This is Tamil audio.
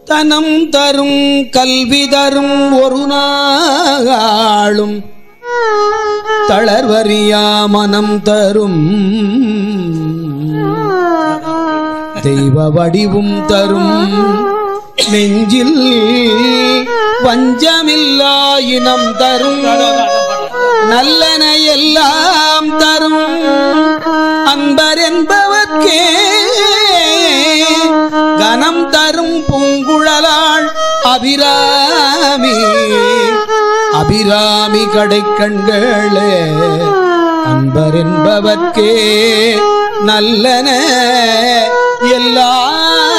தனம் தரும் கல்வி தரும் ஒரு நாளும் தளர்வறியா மனம் தரும் தெய்வ வடிவும் தரும் நெஞ்சில் வஞ்சமில்லா இனம் தரும் நல்லன எல்லாம் தரும் அன்பர் என்பவர்க்கே கனம் தரும் பூங்குழலாள் அபிராமி அபிராமி கடைக்கண்களே அன்பர் என்பவர்க்கே நல்லன எல்லாம்